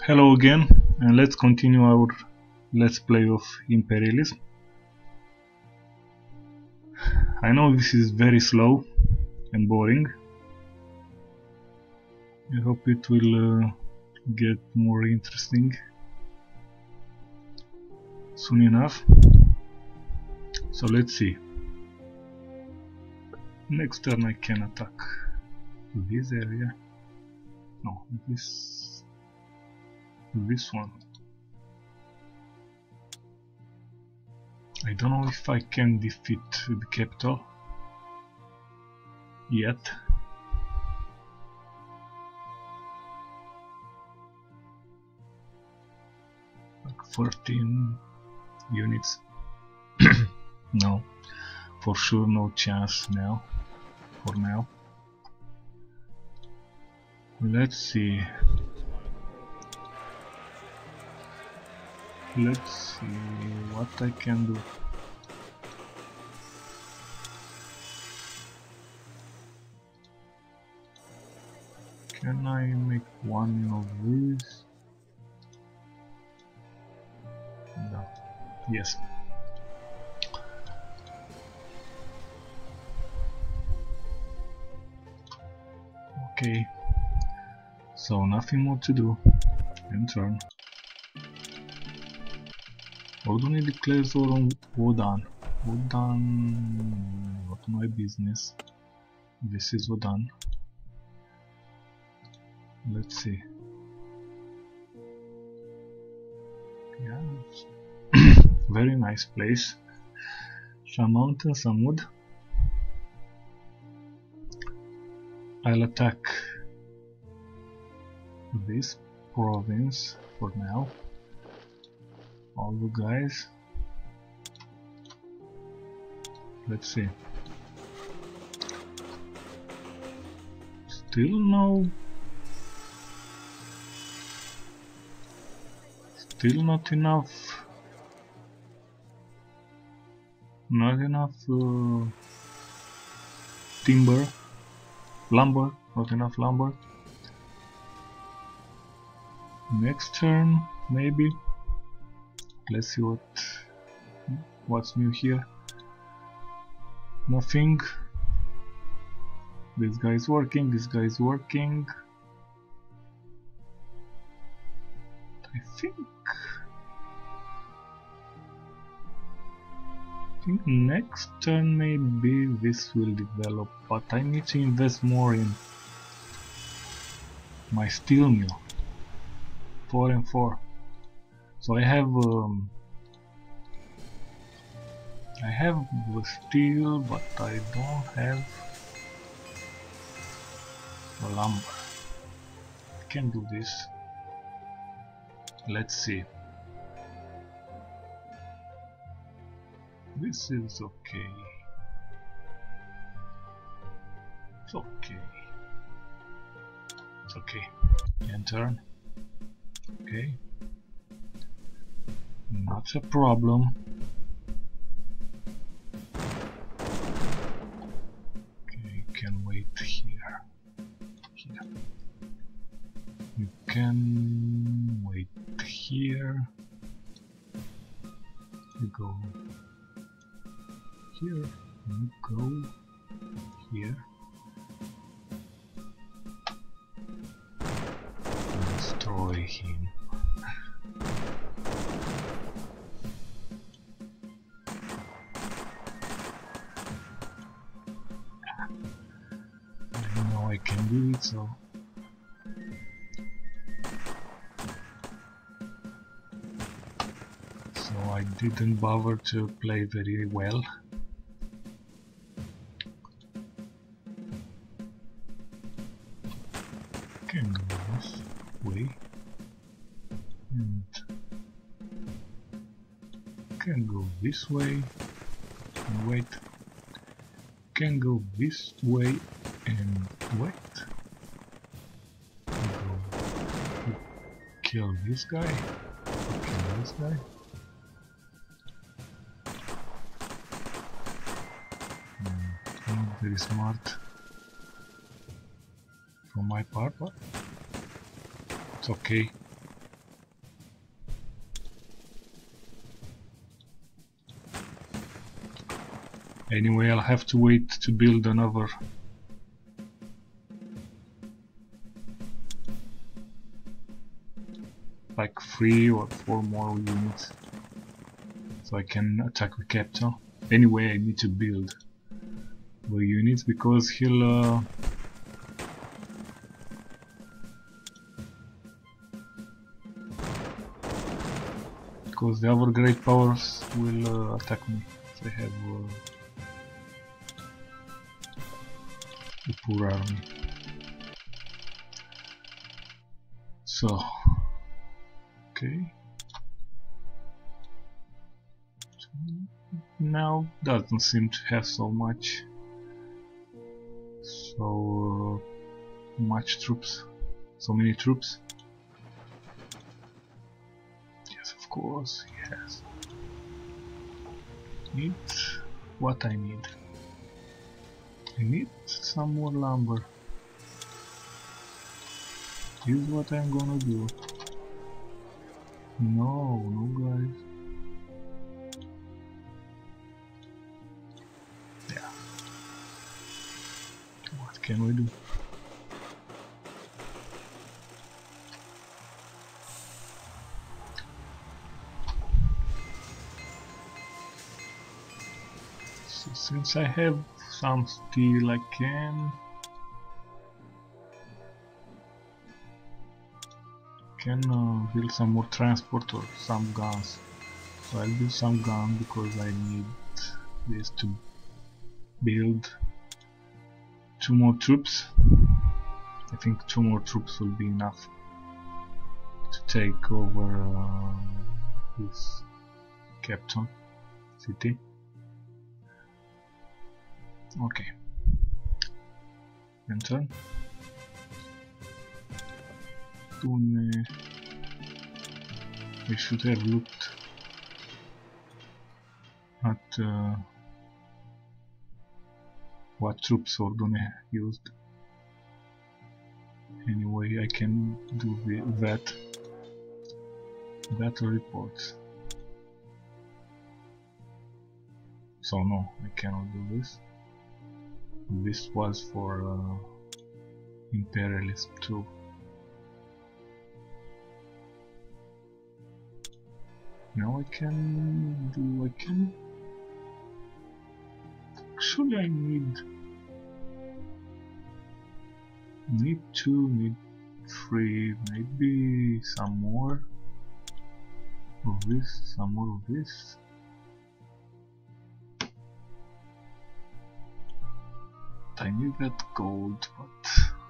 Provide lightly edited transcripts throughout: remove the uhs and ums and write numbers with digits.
Hello again, and let's continue our let's play of Imperialism. I know this is very slow and boring. I hope it will get more interesting soon enough. So let's see. Next turn I can attack this area. No, this one. I don't know if I can defeat the capital yet. Like 14 units. No, for sure no chance now. For now. Let's see. Let's see what I can do. Can I make one of these? No. Yes. Okay. So nothing more to do. End turn. Ordune declares war on Wodan. Wodan, not my business. This is Wodan. Let's see. Yeah, very nice place. Some mountains, some wood. I'll attack this province for now. All the guys. Let's see. Still no. Still not enough. Not enough timber. Lumber. Not enough lumber. Next turn, maybe. Let's see what's new here. Nothing. This guy is working. This guy is working. I think next turn maybe this will develop, but I need to invest more in my steel mill. 4 and 4. So I have the steel, but I don't have the lumber. I can do this. Let's see. This is okay. It's okay. It's okay. End turn. Okay. Not a problem. Okay, you can wait here. Here. You can wait here. You go here. You go here. Destroy him. I can do it, so I didn't bother to play very well. Can go this way and can go this way and wait. Can go this way and wait. Kill this guy. Kill this guy. Not very smart from my part, but it's okay. Anyway, I'll have to wait to build another like 3 or 4 more units so I can attack the capital. Anyway, I need to build the units because he'll because the other great powers will attack me if I have a poor army. So, okay. So now doesn't seem to have so much troops, so many troops. Yes, of course, he has. Need what I need. I need some more lumber. Here's what I'm gonna do. No, guys. Yeah. What can we do? So since I have some steel, I can build some more transport or some guns. So I'll build some guns because I need this to build 2 more troops. I think 2 more troops will be enough to take over this capital city. Okay. Enter. We should have looked at what troops Ordune used. Anyway, I can do that battle reports. So no, I cannot do this. This was for imperialism too. Now I can actually I need 2, need 3, maybe some more of this, some more of this. I need that gold, but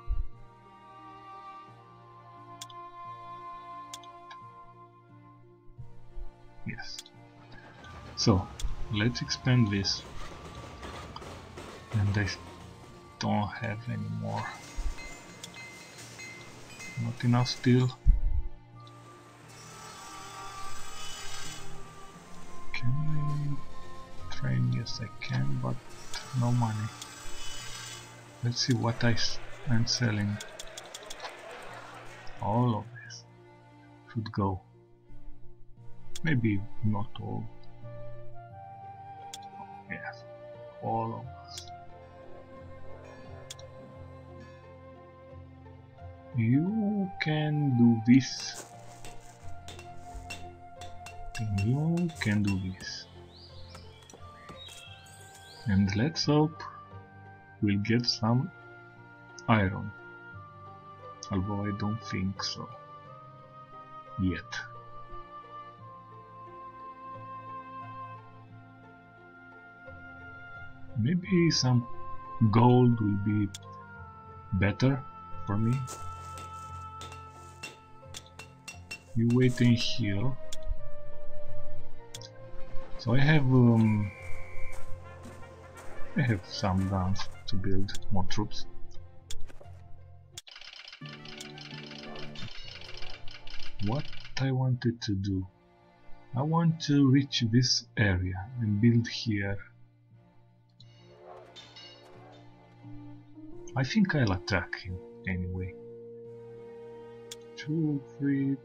yes. So let's expand this, and I don't have any more. Not enough steel. Can I train? Yes, I can, but no money. Let's see what I'm selling. All of this should go. Maybe not all. Yes, all of us. You can do this. You can do this. And let's hope we'll get some iron. Although I don't think so yet. Maybe some gold will be better for me. You wait and heal. So I have some guns to build more troops. What I wanted to do, I want to reach this area and build here. I think I'll attack him anyway. 2, 3.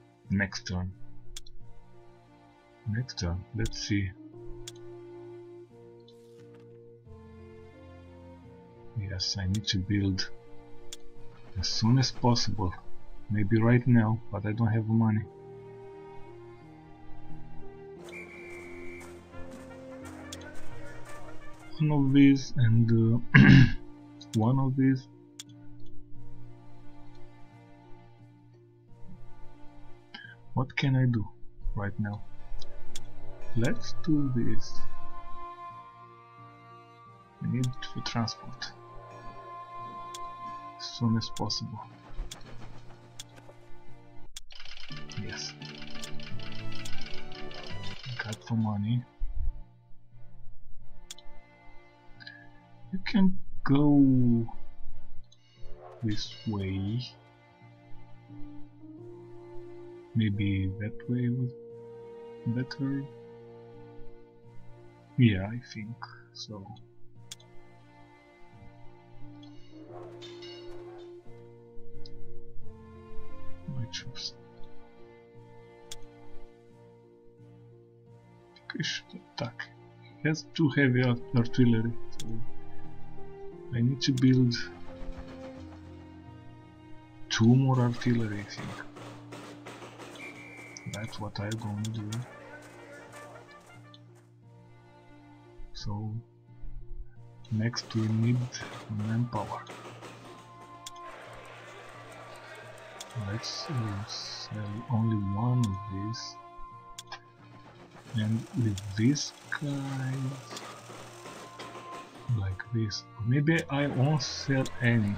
Next turn. Let's see. Yes, I need to build as soon as possible. Maybe right now, but I don't have money. One of these and one of these. What can I do right now? Let's do this. I need to transport as soon as possible. Yes. Got the money. You can go this way. Maybe that way was better. Yeah, I think so. My troops. I think I should attack. He has too heavy artillery, so I need to build 2 more artillery, I think. That's what I'm going to do. So next we need manpower. Let's sell only one of these, and with this guy like this. Maybe I won't sell any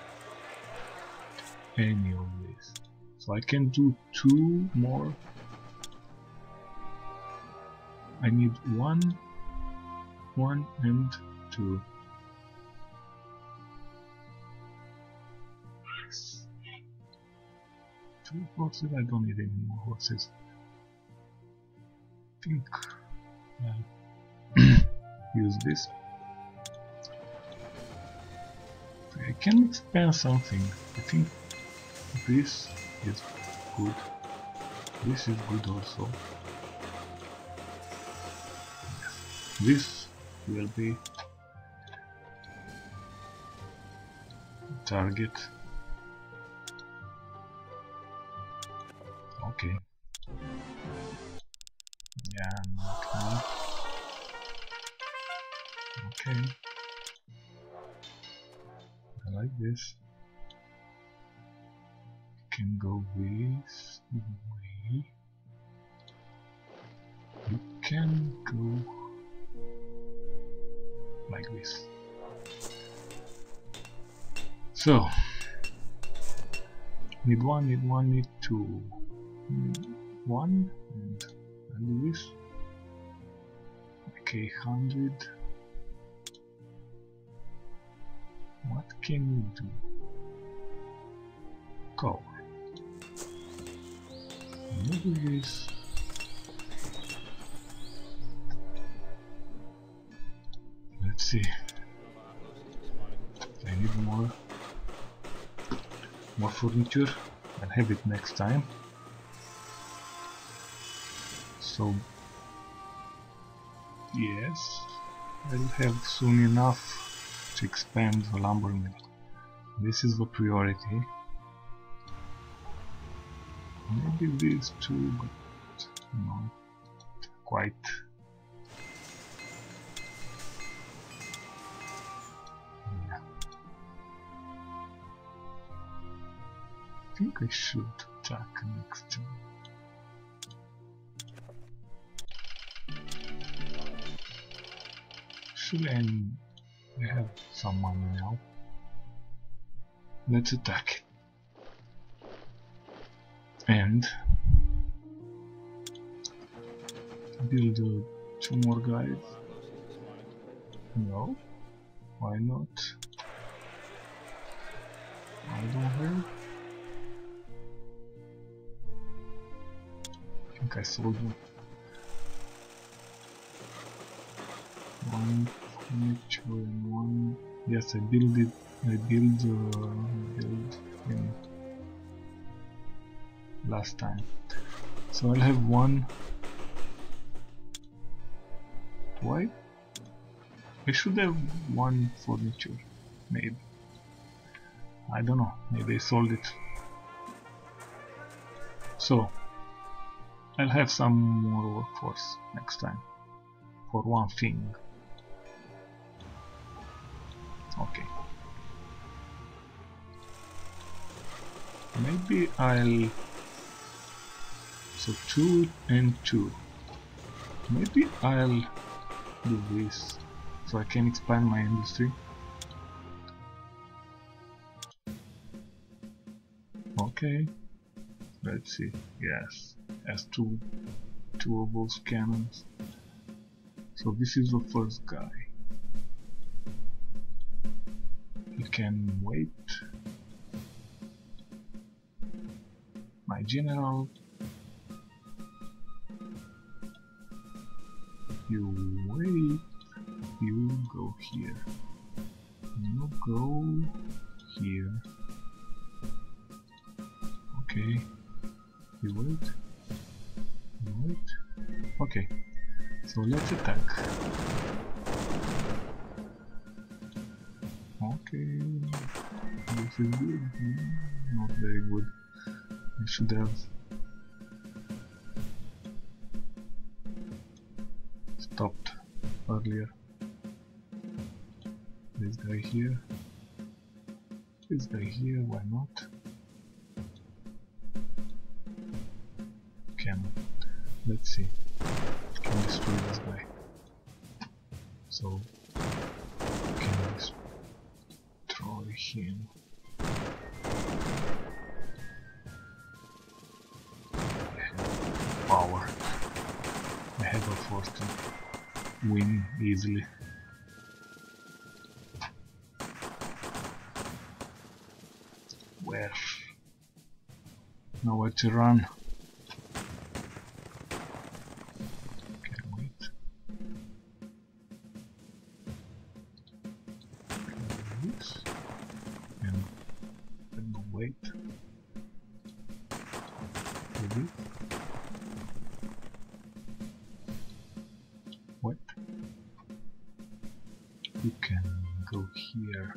of this, so I can do 2 more. I need one and 2. Yes. 2 horses. I don't need any more horses. I think I'll use this. I can expand something. I think this is good. This is good also. This will be target. Okay. Yeah, not okay. I like this. Can go this way. You can go like this. So need 1, need 2, need 1, and I'll do this. Okay, 100. What can we do? Cover. Maybe this. Let's see. I need more furniture. I'll have it next time. So yes, I'll have soon enough to expand the lumber mill. This is the priority. Maybe these 2, but not quite. Yeah. I think I should attack next time. Actually, I have some money now. Let's attack. And build 2 more guys. No, why not? I don't have. I think I sold them. 1 furniture and 1. Yes, I build it. I build him last time. So I'll have 1. Why? I should have 1 furniture. maybe. I don't know, maybe I sold it. So I'll have some more workforce next time for one thing. Okay. Maybe I'll... so 2 and 2. Maybe I'll do this so I can expand my industry. Okay. Let's see. Yes. Has two of those cannons. So this is the first guy. He can wait. My general. You wait. You go here. You go here. Okay. You wait. You wait. Okay. So let's attack. Okay. This is good. Not very good. I should have stopped earlier. This guy here. This guy here, why not? Let's see. Can destroy this guy. So can destroy him. I have power. I have a force to win easily. Where? Nowhere to run. What? You can go here.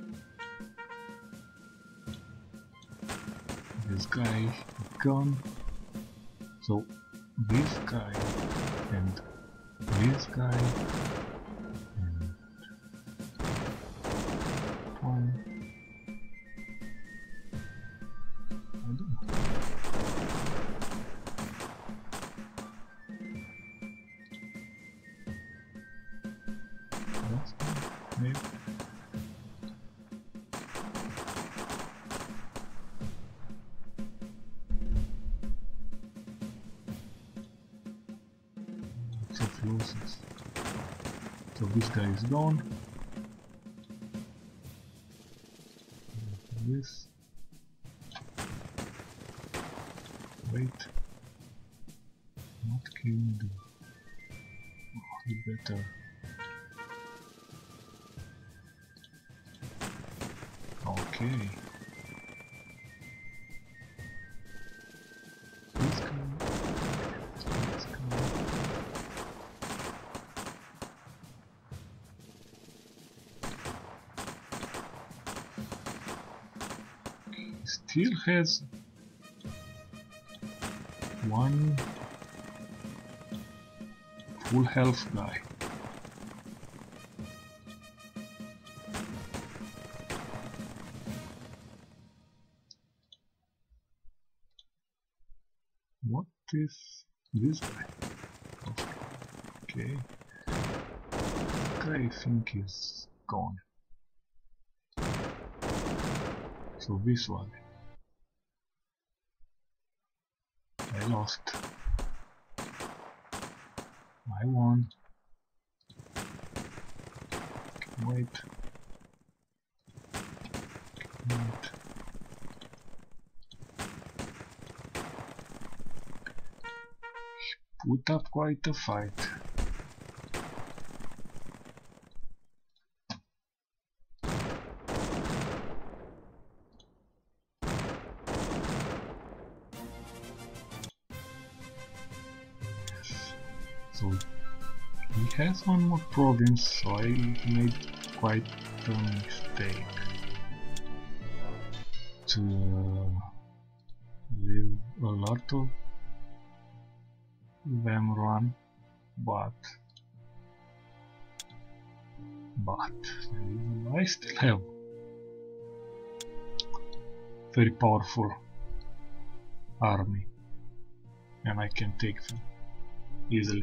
This guy gone. So this guy and this guy and one. I don't know. Maybe. Lots of losses. So this guy is gone. This. Wait. What can you do? Oh, you better. Okay. This guy. This guy. He still has one full health guy. What is this guy? Okay. This guy I think is gone. So this one. I lost. I won. Wait. Wait. Put up quite a fight. So he has one more province, so I made quite a mistake. leave a lot of them run, but I still have very powerful army and I can take them easily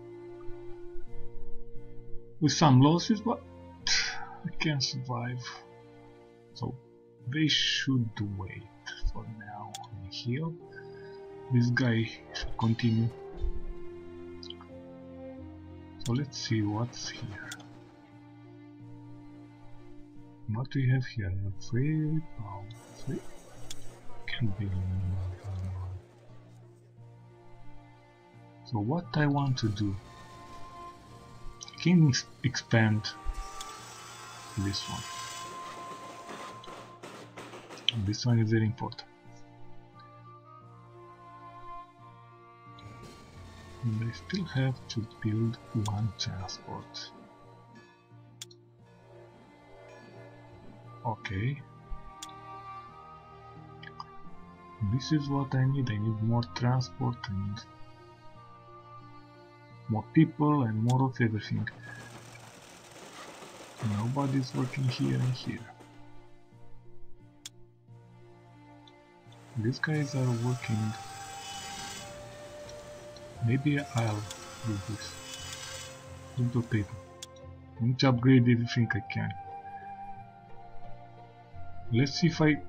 with some losses, but I can survive. So they should wait for now and heal. This guy should continue. So let's see what's here. What do we have here? Free power. Free. Can be. So what I want to do? Can expand this one. This one is very important. And I still have to build one transport. Okay. This is what I need. I need more transport and more people and more of everything. Nobody's working here and here. These guys are working. Maybe I'll do this. Little people. I need to upgrade everything I can. Let's see if I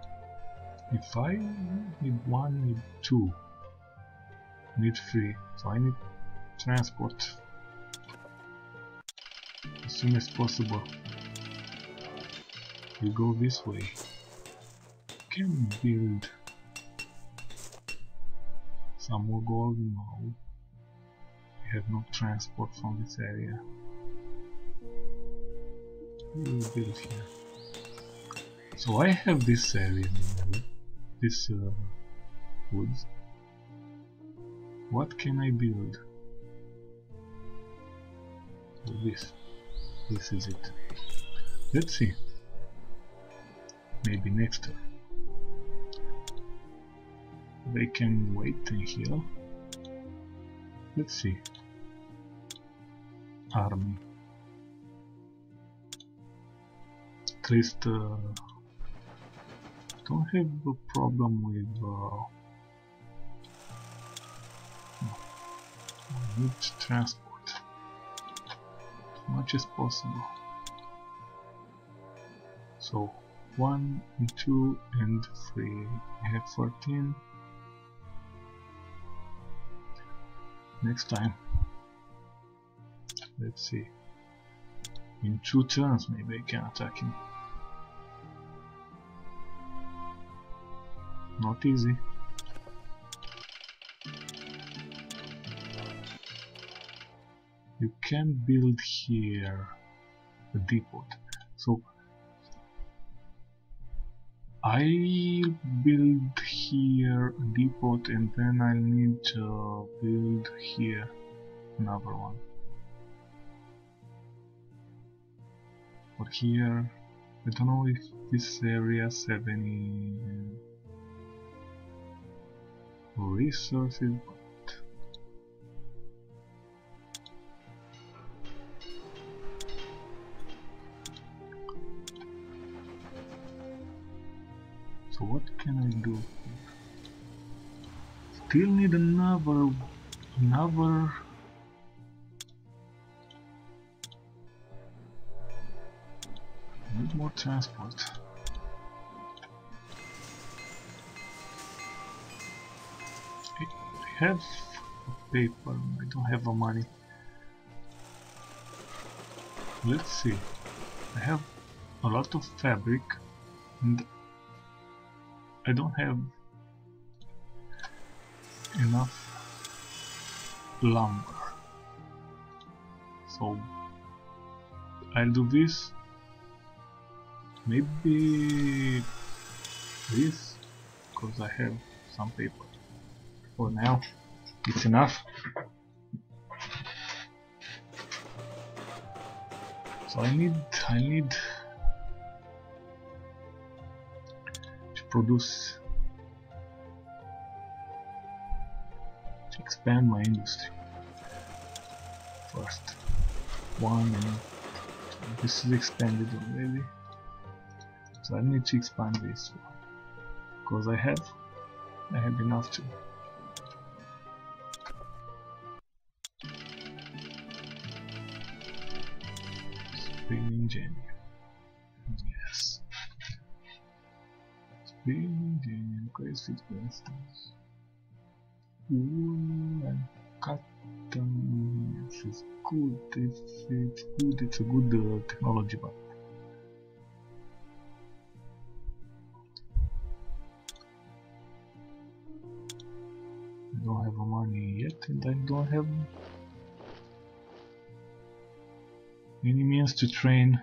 need one, need two, need three. So I need transport as soon as possible. We go this way. Can build some more gold. No, we have no transport from this area. We will build here. So I have this area, this woods. What can I build? Oh, this is it. Let's see. Maybe next turn. They can wait and heal. Let's see. Army. At least don't have a problem with no. I need transport as much as possible. So 1 and 2 and 3. I have 14. Next time, let's see. In 2 turns, maybe I can attack him. Not easy. You can build here a depot. So I'll build here a depot and then I'll need to build here another one. Or here, I don't know if this areas have any resources, but so what can I do here? Still need another need more transport. I have paper, I don't have the money. Let's see. I have a lot of fabric and I don't have enough lumber. So I'll do this. Maybe this, because I have some paper. For now, it's enough. So I need to produce, to expand my industry. First one, and this is expanded already, so I need to expand this one because I have enough to. Spring engineer, yes. Spring engineer, crazy questions. Wool and cotton, yes, it's good. It's good. It's a good technology, but I don't have money yet, and I don't have any means to train.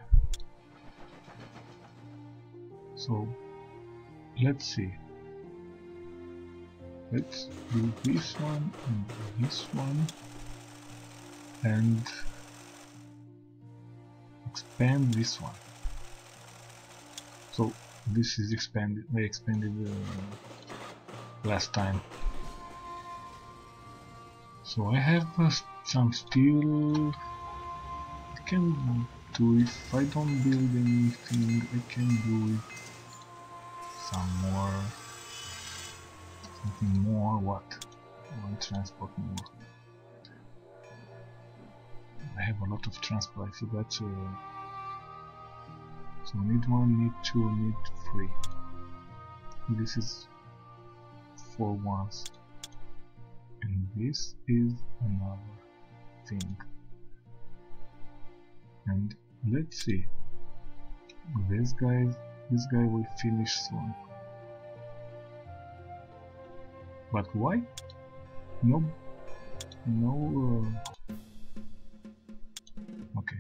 So let's see. Let's do this one and this one and expand this one. So this is expanded. I expanded last time. So I have some steel. I can do, if I don't build anything, I can do some more, something more. What? I want transport more. I have a lot of transport. I forgot to. So need one, need two, need three. This is 4 ones, and this is another thing. And let's see. This guy will finish soon. But why? No. Okay.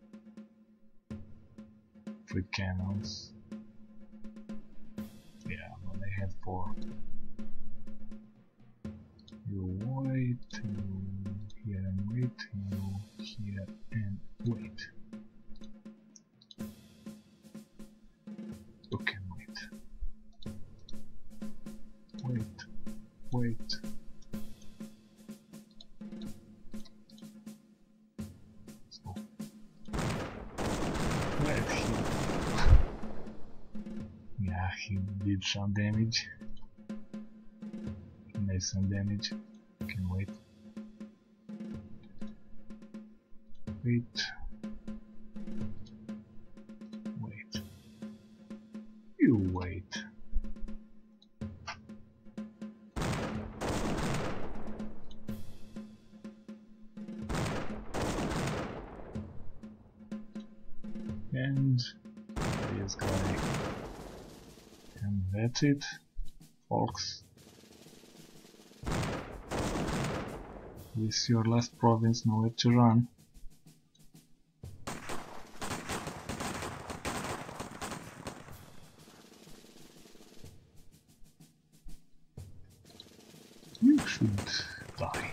3 cannons. Yeah, but I have 4. You wait, you here and wait, you here and wait. You can wait. Wait. So let him. Yeah, he did some damage. He made some damage. Can wait. Wait. You wait. And this guy. And that's it, folks. This is your last province, nowhere to run. You should die.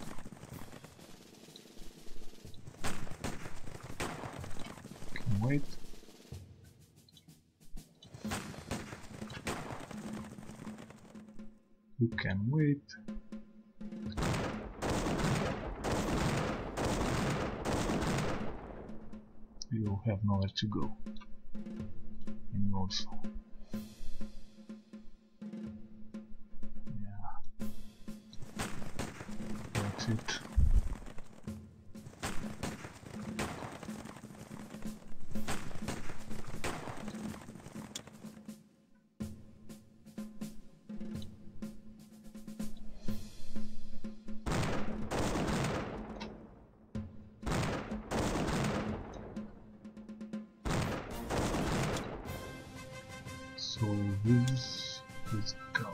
Can wait. You can wait. You have nowhere to go. And you also. Yeah. That's it. So this is go.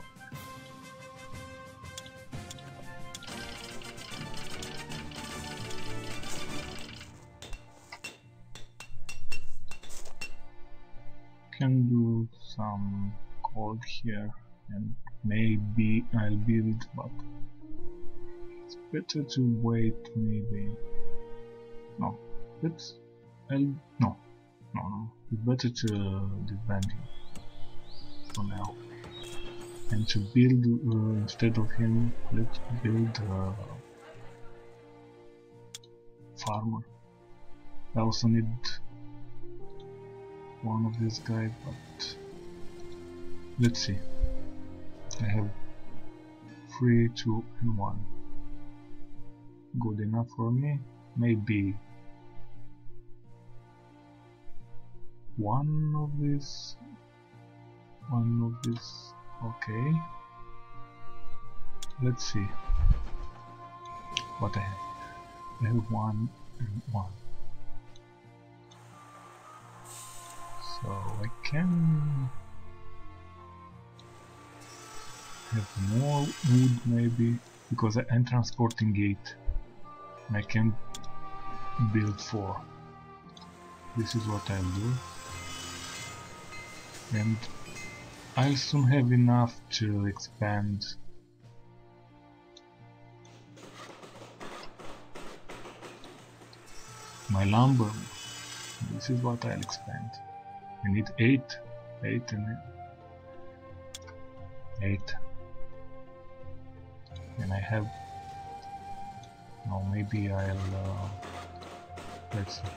Can do some code here and maybe I'll build, but it's better to wait. Maybe no. It's no. It's better to disband him. for now. And to build, instead of him, let's build a farmer. I also need one of these guys, but let's see. I have 3, 2 and 1. Good enough for me. Maybe one of these. Okay. Let's see what I have. I have 1 and 1. So I can have more wood maybe, because I'm transporting 8 and I can build 4. This is what I'll do, and I'll soon have enough to expand my lumber. This is what I'll expand. I need 8 and 8, and I have, no, maybe I'll let's see.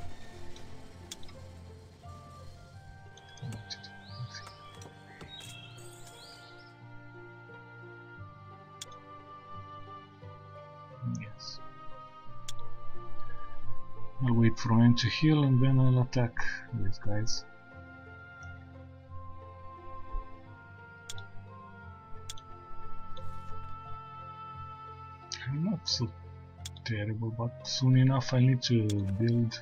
Yes, I'll wait for him to heal and then I'll attack these guys. I'm not so terrible, but soon enough I need to build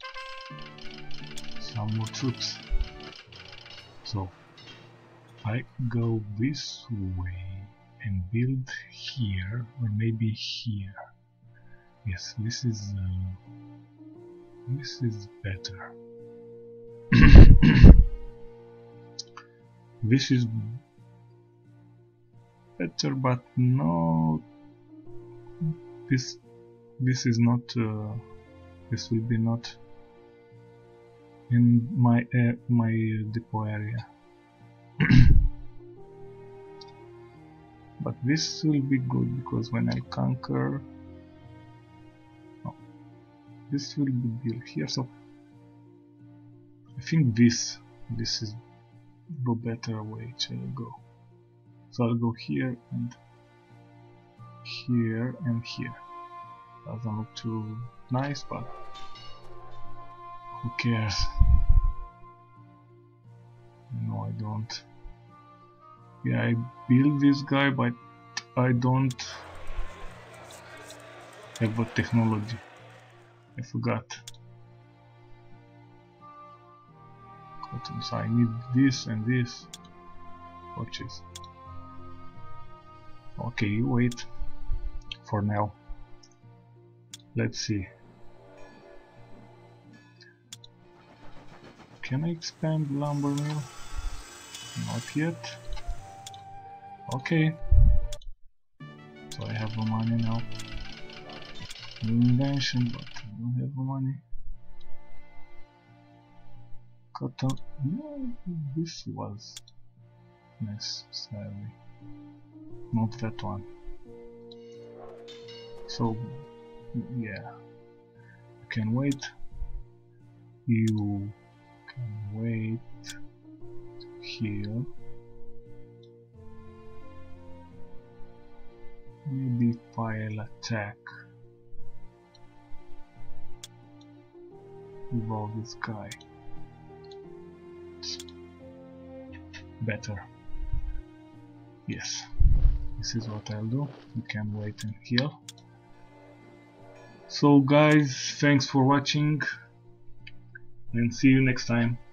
some more troops. So I go this way and build here, or maybe here. Yes, this is better. This is better, but no, this is not. This will be not in my depot area. But this will be good, because when I conquer, oh, this will be built here. So I think this is the better way to go. So I'll go here and here and here. Doesn't look too nice, but who cares? No, I don't. Yeah, I build this guy, but I don't have a technology. I forgot. Cotton, so I need this and this. Watches. Okay, you wait for now. Let's see. Can I expand lumber mill? Not yet. Okay. So I have the money now. New invention, but I don't have the money. Cotton. No, this was necessary. Not that one. So yeah, you can wait. You can wait here. Maybe if I'll attack with all this guy, it's better. Yes, this is what I'll do. You can wait and heal. So guys, thanks for watching and see you next time.